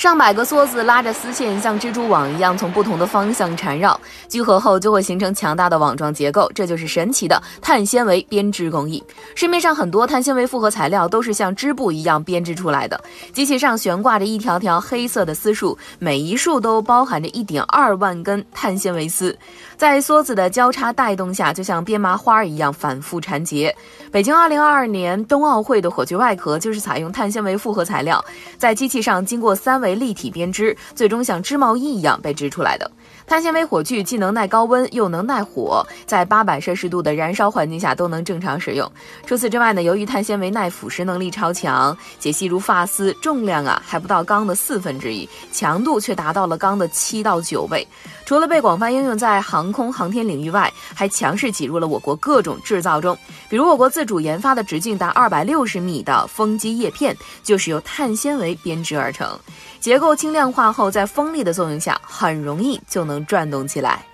上百个梭子拉着丝线，像蜘蛛网一样从不同的方向缠绕，聚合后就会形成强大的网状结构，这就是神奇的碳纤维编织工艺。市面上很多碳纤维复合材料都是像织布一样编织出来的，机器上悬挂着一条条黑色的丝束，每一束都包含着1.2万根碳纤维丝，在梭子的交叉带动下，就像编麻花一样反复缠结。北京2022年冬奥会的火炬外壳就是采用碳纤维复合材料，在机器上经过3维立体编织，最终像织毛衣一样被织出来的。碳纤维火炬既能耐高温又能耐火，在800摄氏度的燃烧环境下都能正常使用。除此之外呢，由于碳纤维耐腐蚀能力超强，解细如发丝，重量还不到钢的1/4，强度却达到了钢的7到9倍。除了被广泛应用在航空航天领域外，还强势挤入了我国各种制造中。比如我国自主研发的直径达260米的风机叶片，就是由碳纤维编织而成，结构轻量化后，在风力的作用下，很容易就能转动起来。